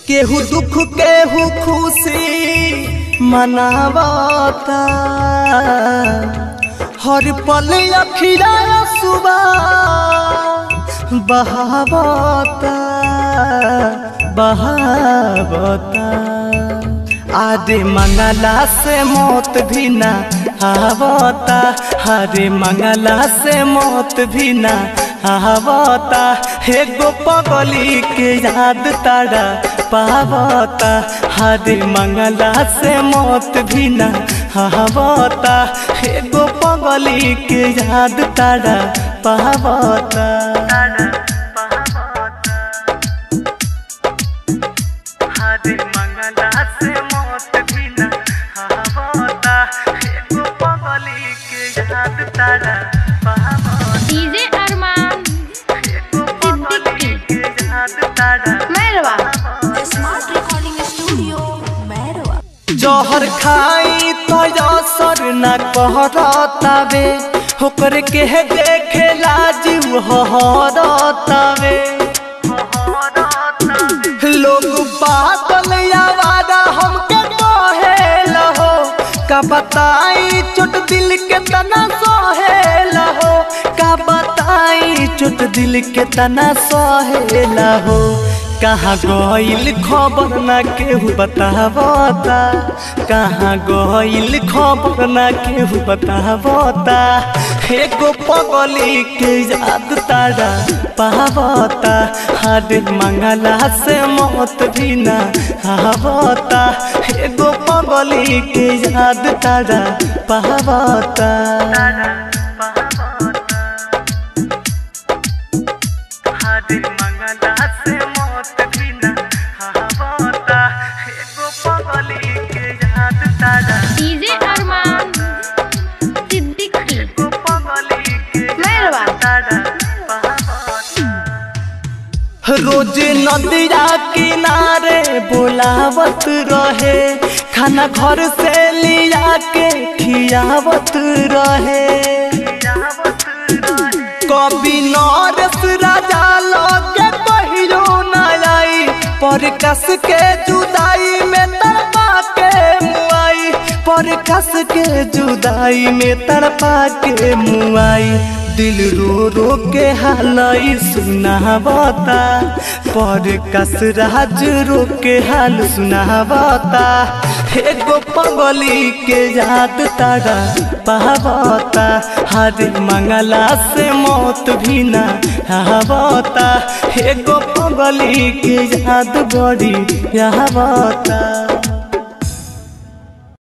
केहू दुख केहू खुशी मनावता हर पल अखिया सुबह बहावता बहावता आदे मंगला से मौत भी ना आवता हरे मंगला से मौत भी ना आवता एगो पगली के याद तारा पावता हरे मंगला से मौत भी ना आवता एगो पगली के याद तारा पावता हरे मंगला से मौत भी ना आवता एगो पगली के याद तारा पावता DJ Arman Siddiqui Mairwa smart recording studio Mairwa जहर खाई तो असर न कहरतावे होकर के देखे लाजिव हरतावे लोग बादल आवारा हमके कहेल हो का बताई चोट दिल के तना सहेल हो का बताई चोट दिल के तना सहेल हो कहाँ गइल खबर ना केहू बतावता कहाँ गइल खबर ना केहू बतावता एगो पगली के याद तारा पावता हरे मंगला से मौत भी ना आवता एगो पगली के याद तारा पावता हरे मंगला से मौत भी ना आवता एगो पगली के याद तारा डीजे अरमान सिद्दीकी मैरवा रोज नदिया किनारे बुलावत रहे खाना घर से लिया के खियावत रहे कभी नरस राजा लगे कहियो न आई पर कस के जुदाई में तड़पा के मुआई पर कस के जुदाई में तड़पा के मुआई दिल रो रो के हालई सुनावता पर कस राज रो के हाल सुनावता एगो पगली के याद तारा पावता हरे मंगला से मौत भी ना आवता एगो पगली के याद बड़ी आवता।